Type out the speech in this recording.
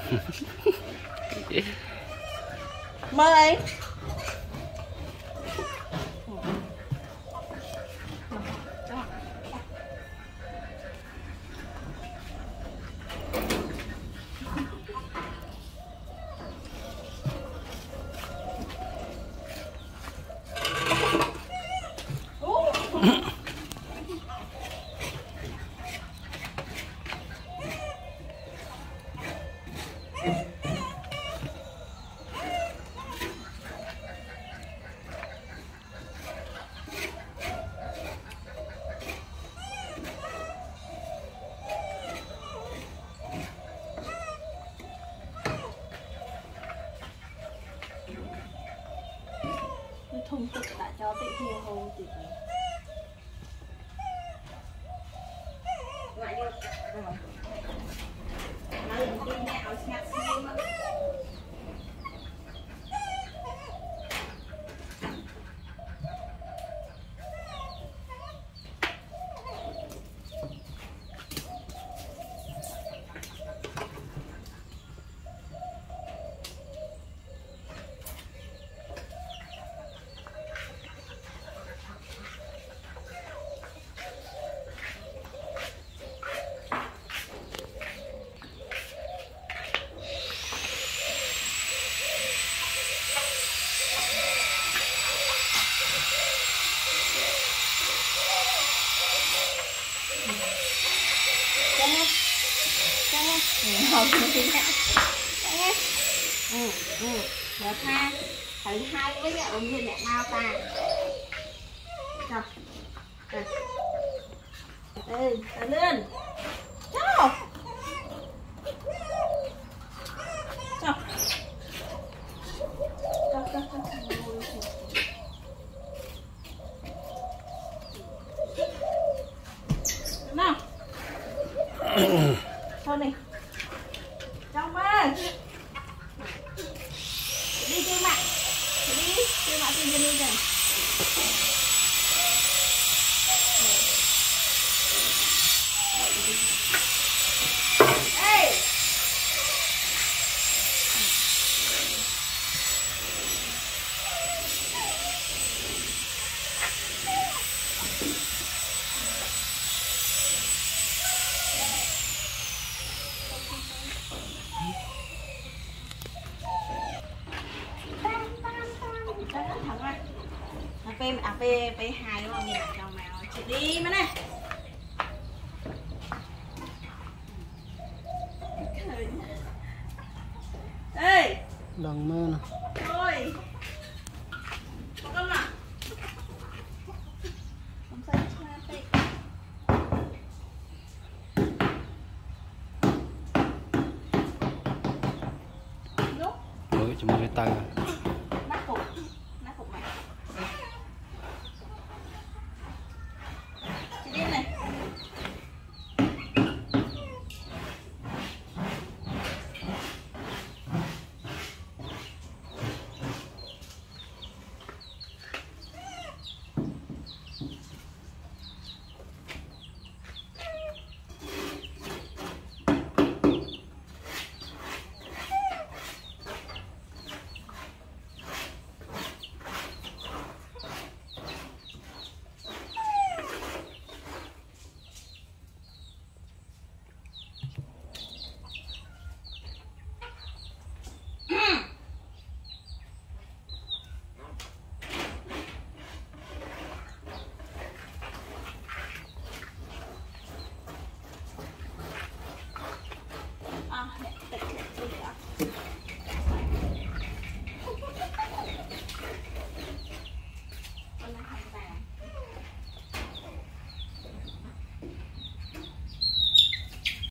Mơ ấy. Thùng tự đã cho tự thiêu hồ tự vậy đi rồi đi mẹ ở nhà xem ạ. Được ha, thử hai cái ống như mẹ mau ta. Rồi. Ta lên. Chào. Chào. Nào. Thôi này. Trong ba. Đi chơi bạn. Đi chơi bạn trên Jannie rồi. Ê. P hai đúng không? Nhìn chào mèo chị đi mà này. Ê đằng mơ nè thôi con à không sao ôi cho mấy tay